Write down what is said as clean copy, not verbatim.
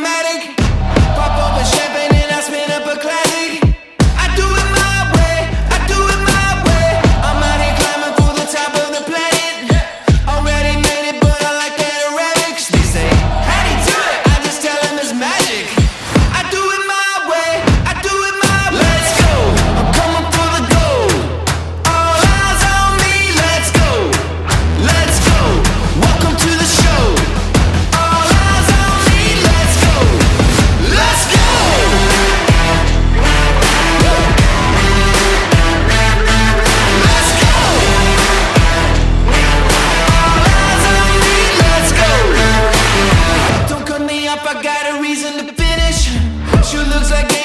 automatic. Pop open champagne and I spin up a classic. I do it my way, I do it my way. I'm out here climbing for the top of the planet. Already made it, but I like that Arabics. They say, how do you do it? I just tell them it's magic. I do it my way, I do it my way. Let's go, I'm coming for the gold. All eyes on me, let's go. Let's go, welcome to the show. All eyes on me, let's go. Let's go. Let's go. All eyes on me, let's go. Don't cut me up, I got a reason to finish. Sure looks like